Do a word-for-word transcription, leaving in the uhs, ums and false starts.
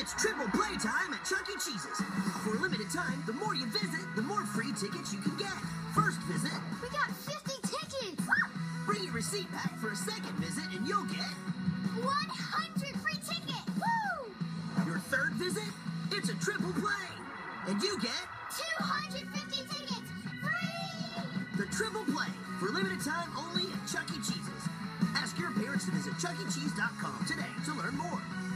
It's triple playtime at Chuck E. Cheese's. For a limited time, the more you visit, the more free tickets you can get. First visit, We got fifty tickets! bring your receipt back for a second visit and you'll get one hundred free tickets! Woo! your third visit. It's a triple play, and you get two hundred fifty tickets! Free! the triple play for limited time only at Chuck E. Cheese's. Ask your parents to visit chuck e cheese dot com today to learn more.